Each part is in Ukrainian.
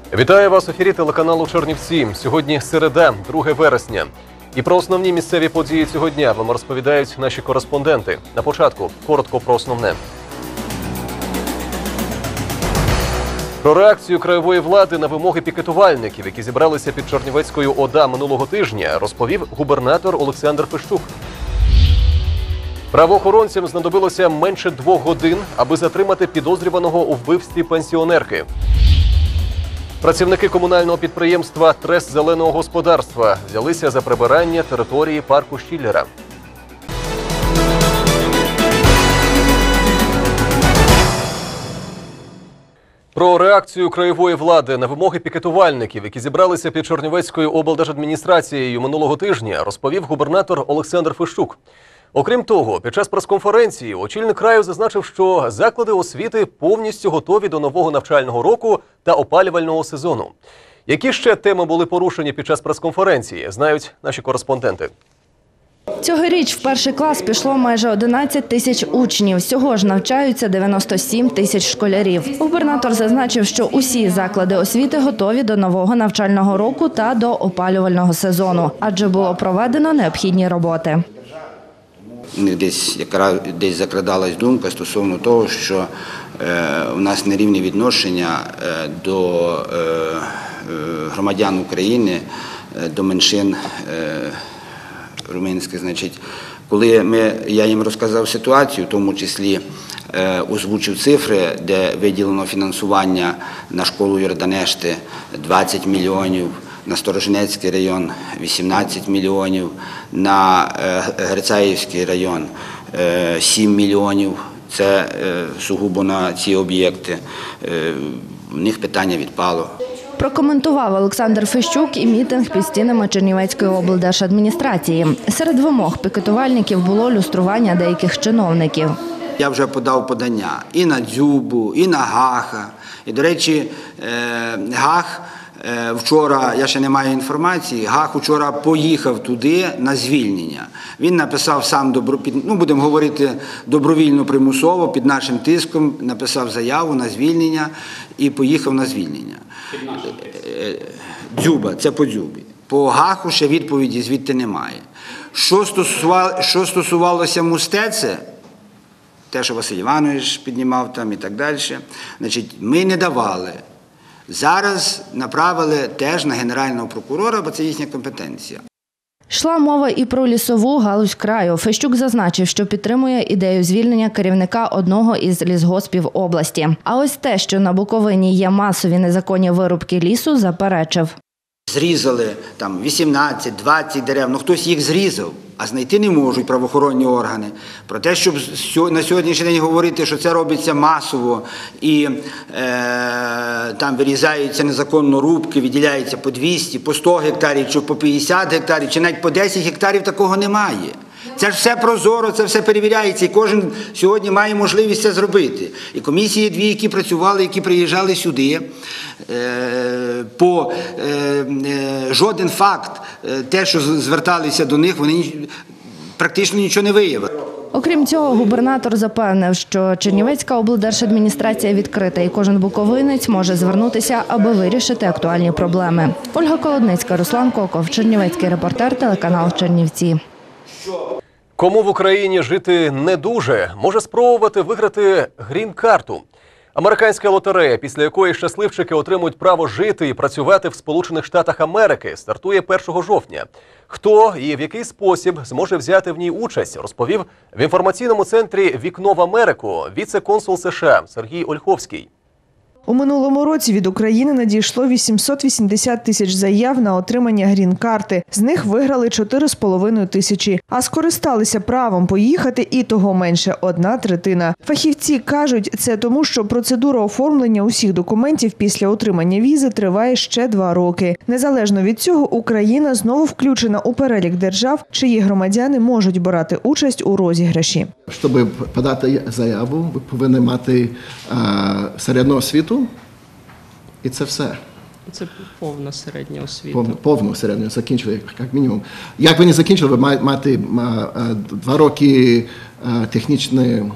Вітаю вас в ефірі телеканалу Чернівці. Сьогодні середа, 2 вересня. І про основні місцеві події цього дня вам розповідають наші кореспонденти. На початку коротко про основне. Про реакцію краєвої влади на вимоги пікетувальників, які зібралися під Чернівецькою ОДА минулого тижня, розповів губернатор Олександр Фещук. Правоохоронцям знадобилося менше 2 годин, аби затримати підозрюваного у вбивстві пенсіонерки. Працівники комунального підприємства «Трест зеленого господарства» взялися за прибирання території парку Щіллера. Про реакцію краєвої влади на вимоги пікетувальників, які зібралися під Чернівецькою облдержадміністрацією минулого тижня, розповів губернатор Олександр Фещук. Окрім того, під час прес-конференції очільник краю зазначив, що заклади освіти повністю готові до нового навчального року та опалювального сезону. Які ще теми були порушені під час прес-конференції, знають наші кореспонденти. Цьогоріч в перший клас пішло майже 11 тисяч учнів. Всього ж навчаються 97 тисяч школярів. Губернатор зазначив, що усі заклади освіти готові до нового навчального року та до опалювального сезону, адже було проведено необхідні роботи. Десь закрадалась думка стосовно того, що у нас нерівне відношення до громадян України, до меншин румунських. Значить, коли я їм розказав ситуацію, в тому числі озвучив цифри, де виділено фінансування на школу Йорданешти 20 мільйонів, на Сторожинецький район 18 мільйонів, на Грицаївський район 7 мільйонів. Це сугубо на ці об'єкти. В них питання відпало. Прокоментував Олександр Фещук і мітинг під стінами Чернівецької облдержадміністрації. Серед вимог пікетувальників було люстрування деяких чиновників. Я вже подав подання і на Дзюбу, і на Гаха. І, до речі, Гах вчора, я ще не маю інформації, Гах вчора поїхав туди на звільнення. Він написав сам, будемо говорити, добровільно примусово, під нашим тиском, написав заяву на звільнення і поїхав на звільнення. Дзюба, це по Дзюбі. По Гаху ще відповіді звідти немає. Що стосувалося Мустеце, те, що Василь Іванович піднімав там і так далі, значить, ми не давали. Зараз направили теж на Генерального прокурора, бо це їхня компетенція. Йшла мова і про лісову галузь краю. Фещук зазначив, що підтримує ідею звільнення керівника одного із лісгоспів області. А ось те, що на Буковині є масові незаконні вирубки лісу, заперечив. Зрізали там 18-20 дерев, хтось їх зрізав, а знайти не можуть правоохоронні органи. Про те, щоб на сьогоднішній день говорити, що це робиться масово і там вирізаються незаконно рубки, виділяється по 200, по 100 гектарів, чи по 50 гектарів, чи навіть по 10 гектарів, такого немає. Це ж все прозоро, це все перевіряється, і кожен сьогодні має можливість це зробити. І комісії дві, які працювали, які приїжджали сюди, по жоден факт, те, що зверталися до них, вони практично нічого не виявили. Окрім цього, губернатор запевнив, що Чернівецька облдержадміністрація відкрита і кожен буковинець може звернутися, аби вирішити актуальні проблеми. Ольга Колодницька, Руслан Коков, Чернівецький репортер, телеканал Чернівці. Кому в Україні жити не дуже, може спробувати виграти грін-карту. Американська лотерея, після якої щасливчики отримують право жити і працювати в Сполучених Штатах Америки, стартує 1 жовтня. Хто і в який спосіб зможе взяти в ній участь, розповів в інформаційному центрі «Вікно в Америку» віце-консул США Сергій Ольховський. У минулому році від України надійшло 880 тисяч заяв на отримання грін-карти. З них виграли 4,5 тисячі. А скористалися правом поїхати і того менше – 1/3. Фахівці кажуть, це тому, що процедура оформлення усіх документів після отримання візи триває ще 2 роки. Незалежно від цього, Україна знову включена у перелік держав, чиї громадяни можуть брати участь у розіграші. Щоб подати заяву, ви повинні мати середню освіту. І це все. Це повна середня освіта. Повну середню, закінчили, як мінімум. Як ви не закінчили, ви маєте 2 роки технічної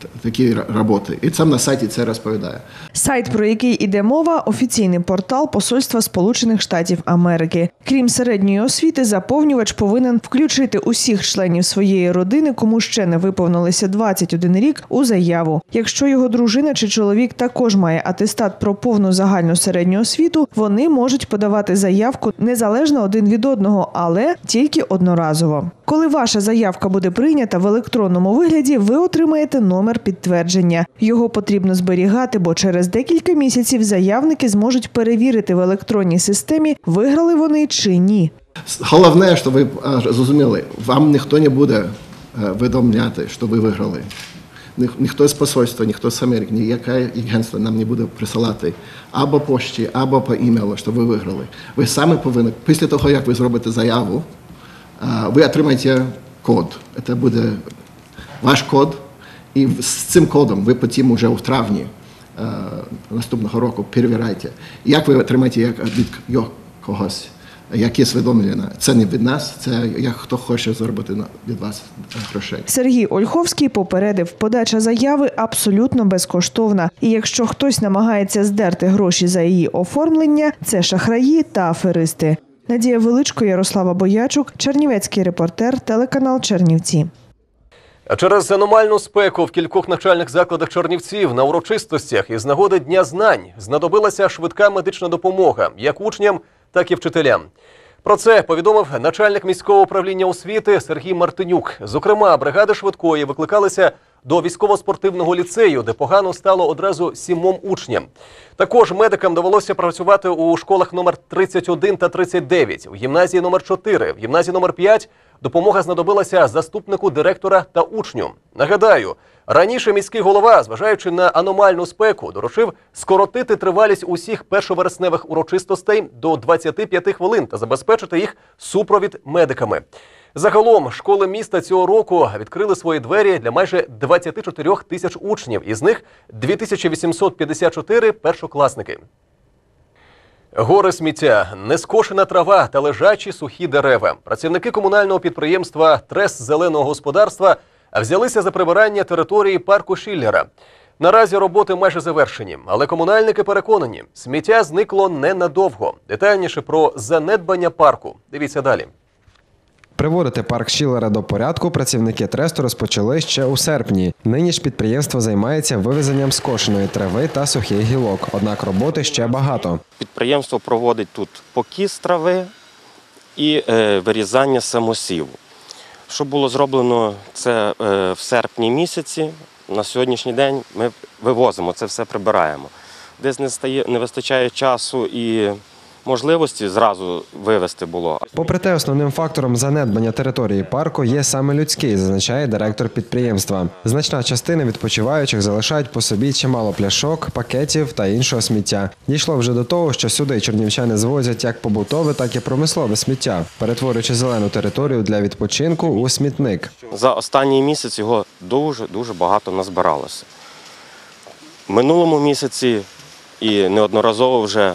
такі роботи. І сам на сайті це розповідає. Сайт, про який іде мова – офіційний портал Посольства Сполучених Штатів Америки. Крім середньої освіти, заповнювач повинен включити усіх членів своєї родини, кому ще не виповнилося 21 рік, у заяву. Якщо його дружина чи чоловік також має атестат про повну загальну середню освіту, вони можуть подавати заявку незалежно один від одного, але тільки одноразово. Коли ваша заявка буде прийнята в електронному вигляді, ви отримаєте номер підтвердження. Його потрібно зберігати, бо через декілька місяців заявники зможуть перевірити в електронній системі, виграли вони чи ні. Головне, що ви зрозуміли, вам ніхто не буде повідомляти, що ви виграли. Ніхто з посольства, ніхто з Америки, ніяке агентство нам не буде присилати або пошті, або по імейлу, що ви виграли. Ви самі повинні, після того, як ви зробите заяву, ви отримаєте код. Це буде ваш код, і з цим кодом ви потім вже у травні наступного року перевіряєте, як ви отримаєте від когось. Якісь повідомлення. Це не від нас, це як хто хоче заробити від вас грошей. Сергій Ольховський попередив, подача заяви абсолютно безкоштовна. І якщо хтось намагається здерти гроші за її оформлення, це шахраї та аферисти. Надія Величко, Ярослава Боячук, Чернівецький репортер, телеканал Чернівці. А через аномальну спеку в кількох навчальних закладах Чернівців на урочистостях із нагоди Дня знань знадобилася швидка медична допомога як учням, так і вчителям. Про це повідомив начальник міського управління освіти Сергій Мартинюк. Зокрема, бригади швидкої викликалися до військово-спортивного ліцею, де погано стало одразу 7 учням. Також медикам довелося працювати у школах номер 31 та 39, в гімназії номер 4, в гімназії номер 5 допомога знадобилася заступнику директора та учню. Нагадаю, раніше міський голова, зважаючи на аномальну спеку, доручив скоротити тривалість усіх першовересневих урочистостей до 25 хвилин та забезпечити їх супровід медиками. Загалом, школи міста цього року відкрили свої двері для майже 24 тисяч учнів, із них 2854 – першокласники. Гори сміття, нескошена трава та лежачі сухі дерева. Працівники комунального підприємства «Трес зеленого господарства» взялися за прибирання території парку Шиллера. Наразі роботи майже завершені, але комунальники переконані, сміття зникло ненадовго. Детальніше про занедбання парку. Дивіться далі. Приводити парк Шиллера до порядку працівники Тресту розпочали ще у серпні. Нині ж підприємство займається вивезенням скошеної трави та сухих гілок, однак роботи ще багато. Підприємство проводить тут покіс трави і вирізання самосіву. Що було зроблено це в серпні місяці, на сьогоднішній день ми вивозимо, це все прибираємо. Десь не вистачає часу і можливості зразу вивезти було. Попри те, основним фактором занедбання території парку є саме людський, зазначає директор підприємства. Значна частина відпочиваючих залишають по собі чимало пляшок, пакетів та іншого сміття. Дійшло вже до того, що сюди чернівчани звозять як побутове, так і промислове сміття, перетворюючи зелену територію для відпочинку у смітник. За останній місяць його дуже багато назбиралося. В минулому місяці і неодноразово вже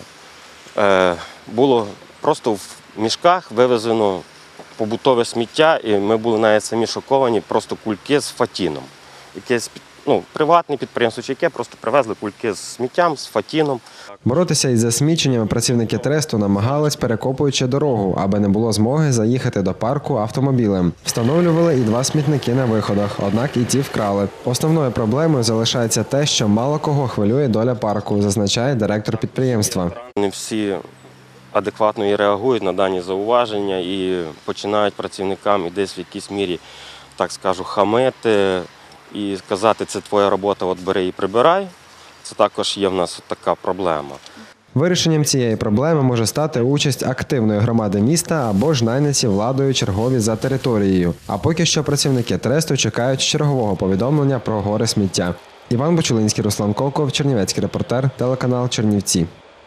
було просто в мішках вивезено побутове сміття, і ми були навіть самі шоковані, просто кульки з фатіном. Якесь приватне підприємство, яке просто привезли кульки з сміттям, з фатіном. Боротися із засміченням працівники Тресту намагались, перекопуючи дорогу, аби не було змоги заїхати до парку автомобілем. Встановлювали і 2 смітники на виходах, однак і ті вкрали. Основною проблемою залишається те, що мало кого хвилює доля парку, зазначає директор підприємства. Не всі адекватно і реагують на дані зауваження і починають працівникам і десь в якійсь мірі, так скажу, хамити і сказати, це твоя робота, от бери і прибирай. Це також є в нас така проблема. Вирішенням цієї проблеми може стати участь активної громади міста або ж найняті владою чергові за територією. А поки що працівники Тресту чекають чергового повідомлення про гори сміття. Іван Бочулинський, Руслан Коков, Чернівецький репортер, телеканал Чернівці.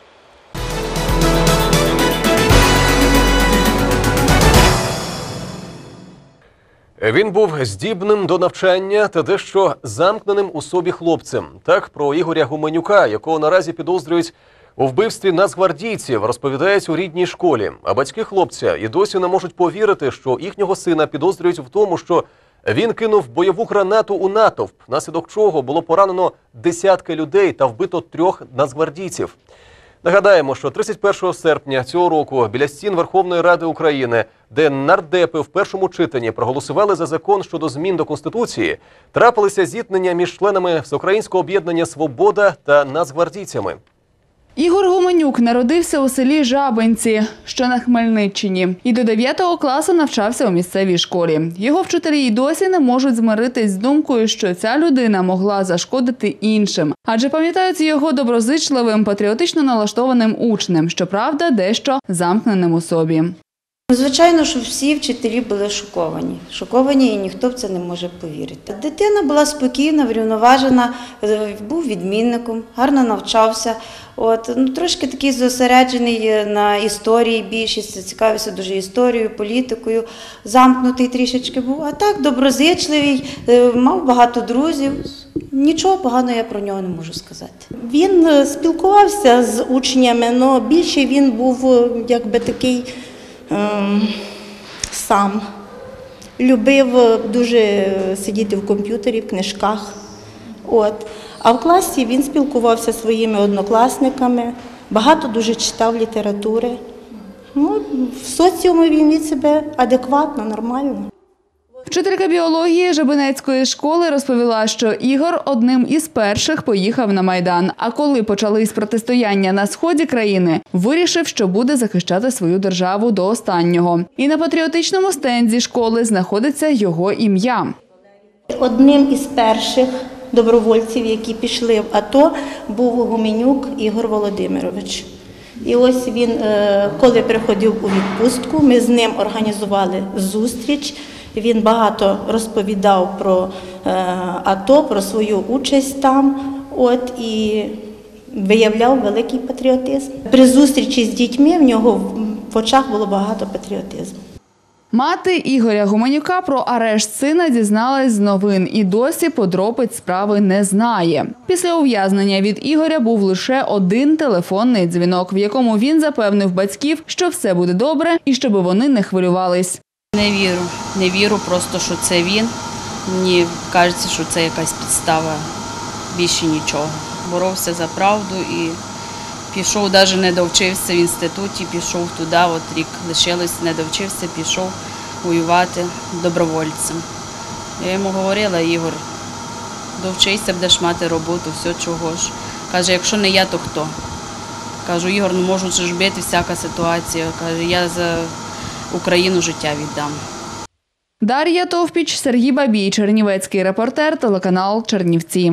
Він був здібним до навчання та дещо замкненим у собі хлопцем. Так про Ігоря Гуменюка, якого наразі підозрюють у вбивстві нацгвардійців, розповідають у рідній школі. А батьки хлопця і досі не можуть повірити, що їхнього сина підозрюють в тому, що Він кинув бойову гранату у натовп, внаслідок чого було поранено десятки людей та вбито 3 нацгвардійців. Нагадаємо, що 31 серпня цього року біля стін Верховної Ради України, де нардепи в першому читанні проголосували за закон щодо змін до Конституції, трапилися зіткнення між членами Всеукраїнського об'єднання «Свобода» та нацгвардійцями. Ігор Гуменюк народився у селі Жабинці, що на Хмельниччині, і до 9 класу навчався у місцевій школі. Його вчителі й досі не можуть змиритись з думкою, що ця людина могла зашкодити іншим. Адже пам'ятають його доброзичливим, патріотично налаштованим учнем, щоправда, дещо замкненим у собі. Звичайно, що всі вчителі були шоковані. Шоковані, і ніхто в це не може повірити. Дитина була спокійна, врівноважена, був відмінником, гарно навчався. Трошки такий зосереджений на історії більшість, цікавився дуже історією, політикою, замкнутий трішечки був. А так, доброзичливий, мав багато друзів. Нічого поганого я про нього не можу сказати. Він спілкувався з учнями, але більше він був якби такий сам. Любив дуже сидіти в комп'ютері, в книжках. А в класі він спілкувався зі своїми однокласниками, багато дуже читав літератури. В соціумі він вів себе адекватно, нормально. Вчителька біології Жабинецької школи розповіла, що Ігор одним із перших поїхав на Майдан. А коли почались протистояння на сході країни, вирішив, що буде захищати свою державу до останнього. І на патріотичному стенді школи знаходиться його ім'я. Одним із перших добровольців, які пішли в АТО, був Гуменюк Ігор Володимирович. І ось він, коли приходив у відпустку, ми з ним організували зустріч. Він багато розповідав про АТО, про свою участь там, і виявляв великий патріотизм. При зустрічі з дітьми в нього в очах було багато патріотизму. Мати Ігоря Гуменюка про арешт сина дізналась з новин і досі подробиць справи не знає. Після ув'язнення від Ігоря був лише один телефонний дзвінок, в якому він запевнив батьків, що все буде добре і щоб вони не хвилювались. Не вірю просто, що це він. Мені кажеться, що це якась підстава, більше нічого. Боровся за правду і пішов, навіть не довчився в інституті, пішов туди, рік лишилось, не довчився, пішов воювати добровольцем. Я йому говорила: Ігор, довчися, будеш мати роботу, все чого ж. Каже, якщо не я, то хто? Кажу: Ігор, може ж бити всяка ситуація. Каже, я за Україну життя віддам. Дар'я Товпіч, Сергій Бабій, Чернівецький репортер, телеканал Чернівці.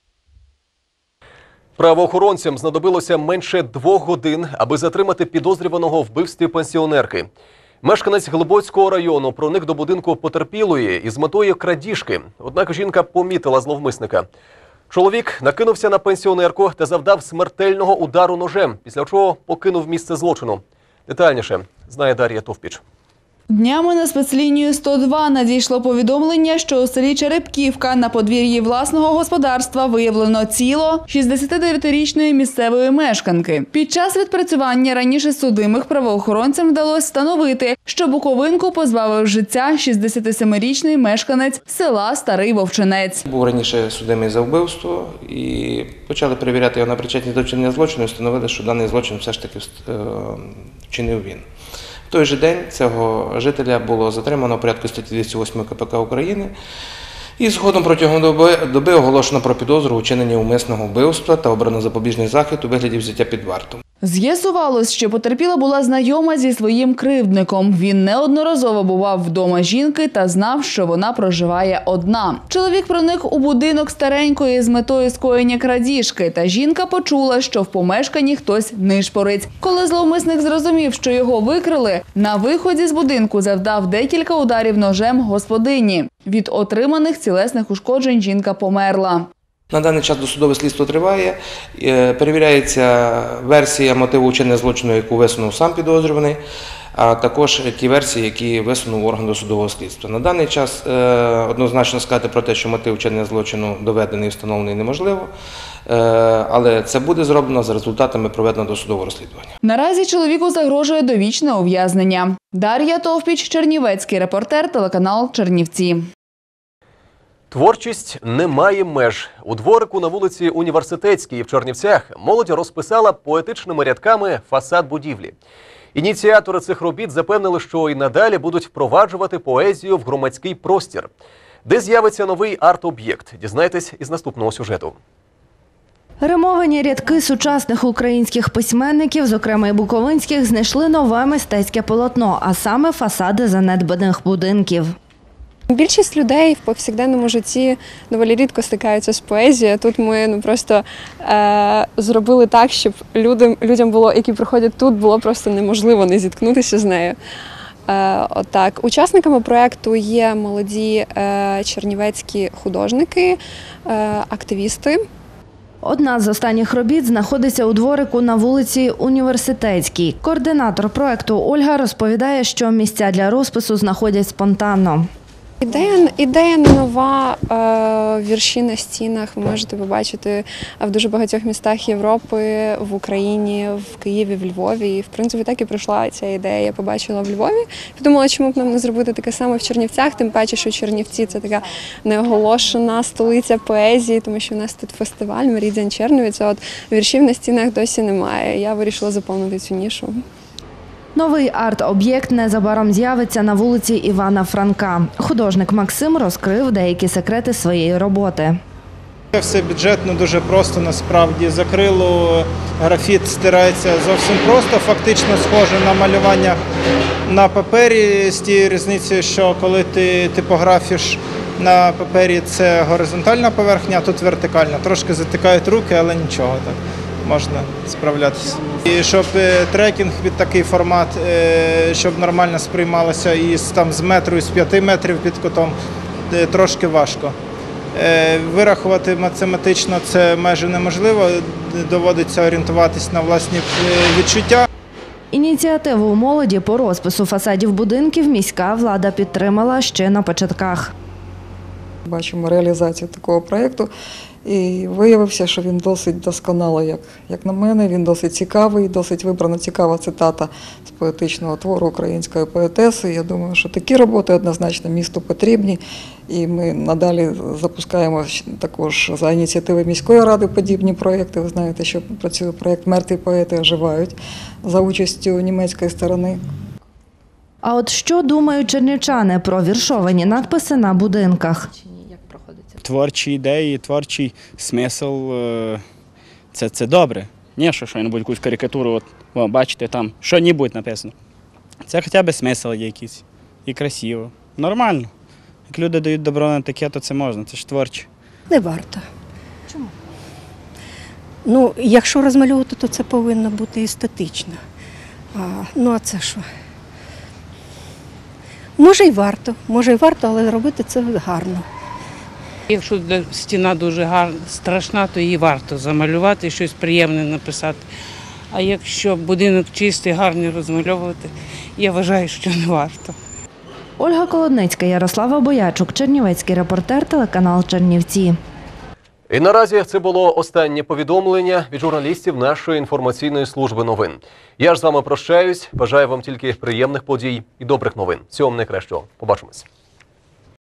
Правоохоронцям знадобилося менше 2 годин, аби затримати підозрюваного у вбивстві пенсіонерки. Мешканець Глибоцького району проник до будинку потерпілої із метою крадіжки. Однак жінка помітила зловмисника. Чоловік накинувся на пенсіонерку та завдав смертельного удару ножем, після чого покинув місце злочину. Детальніше знає Дар'я Товпіч. Днями на спецлінію 102 надійшло повідомлення, що у селі Черепківка на подвір'ї власного господарства виявлено тіло 69-річної місцевої мешканки. Під час відпрацювання раніше судимих правоохоронцям вдалося встановити, що Буковинку позбавив життя 67-річний мешканець села Старий Вовчинець. Був раніше судимий за вбивство і почали перевіряти його на причетність до вчинення злочину і встановили, що даний злочин все ж таки вчинив він. В той же день цього жителя було затримано в порядку статті 208 КПК України і згодом протягом доби оголошено про підозру у вчиненні умисного вбивства та обрано запобіжний захід у вигляді взяття під варту. З'ясувалось, що потерпіла була знайома зі своїм кривдником. Він неодноразово бував вдома жінки та знав, що вона проживає одна. Чоловік проник у будинок старенької з метою скоєння крадіжки, та жінка почула, що в помешканні хтось нишпорить. Коли зловмисник зрозумів, що його викрили, на виході з будинку завдав декілька ударів ножем господині. Від отриманих тілесних ушкоджень жінка померла. На даний час досудове слідство триває, перевіряється версія мотиву вчинення злочину, яку висунув сам підозрюваний, а також ті версії, які висунув орган досудового слідства. На даний час однозначно сказати про те, що мотив вчинення злочину доведений і встановлений неможливо, але це буде зроблено за результатами проведеного досудового розслідування. Наразі чоловіку загрожує довічне ув'язнення. Дар'я Товпіч, Чернівецький репортер, телеканал Чернівці. Творчість не має меж. У дворику на вулиці Університетській в Чернівцях молодь розписала поетичними рядками фасад будівлі. Ініціатори цих робіт запевнили, що і надалі будуть впроваджувати поезію в громадський простір. Де з'явиться новий арт-об'єкт? Дізнайтесь із наступного сюжету. Римовані рядки сучасних українських письменників, зокрема і буковинських, знайшли нове мистецьке полотно, а саме фасади занедбаних будинків. Більшість людей в повсякденному житті доволі рідко стикаються з поезією. Тут ми просто зробили так, щоб людям було, які приходять тут, було просто неможливо не зіткнутися з нею. Отак. Учасниками проєкту є молоді чернівецькі художники, активісти. Одна з останніх робіт знаходиться у дворику на вулиці Університетській. Координатор проєкту Ольга розповідає, що місця для розпису знаходять спонтанно. Ідея не нова, вірші на стінах ви можете побачити в дуже багатьох містах Європи, в Україні, в Києві, в Львові. І, в принципі, так і прийшла ця ідея. Я побачила в Львові. Подумала, чому б нам не зробити таке саме в Чернівцях, тим паче, що Чернівці – це така неоголошена столиця поезії, тому що у нас тут фестиваль «Меридіан Чернівець», а от віршів на стінах досі немає. Я вирішила заповнити цю нішу. Новий арт-об'єкт незабаром з'явиться на вулиці Івана Франка. Художник Максим розкрив деякі секрети своєї роботи. Все бюджетно, дуже просто насправді. З акрилу графіт стирається зовсім просто, фактично схоже на малювання на папері, з тією різницею, що коли ти типографіш на папері, це горизонтальна поверхня, а тут вертикальна. Трошки затикають руки, але нічого так. Можна справлятися. І щоб трекінг під такий формат, щоб нормально сприймалося і з метру, і з 5 метрів під кутом, трошки важко. Вирахувати математично це майже неможливо, доводиться орієнтуватись на власні відчуття. Ініціативу молоді по розпису фасадів будинків міська влада підтримала ще на початках. Бачимо реалізацію такого проєкту. І виявився, що він досить досконалий, як на мене, він досить цікавий, досить вибрана цікава цитата з поетичного твору української поетеси. Я думаю, що такі роботи однозначно місту потрібні. І ми надалі запускаємо також за ініціативи міської ради подібні проєкти. Ви знаєте, що працює проєкт «Мертві поети оживають» за участю німецької сторони. А от що думають чернівчани про віршовані надписи на будинках? Творчі ідеї, творчий смисл – це добре. Не що-небудь, якусь карикатуру, бачите, там що-небудь написано. Це хоча б смисл є якийсь і красиво. Нормально. Як люди дають добро на таке, то це можна, це ж творче. Не варто. Чому? Ну, якщо розмальовувати, то це повинно бути естетично. А це що? Може й варто, але робити це гарно. Якщо стіна дуже гарна, страшна, то її варто замалювати, щось приємне написати. А якщо будинок чистий, гарний розмальовувати, я вважаю, що не варто. Ольга Колодницька, Ярослава Боячук, Чернівецький репортер, телеканал Чернівці. І наразі це було останнє повідомлення від журналістів нашої інформаційної служби новин. Я ж з вами прощаюсь, бажаю вам тільки приємних подій і добрих новин. Всього вам найкращого. Побачимось.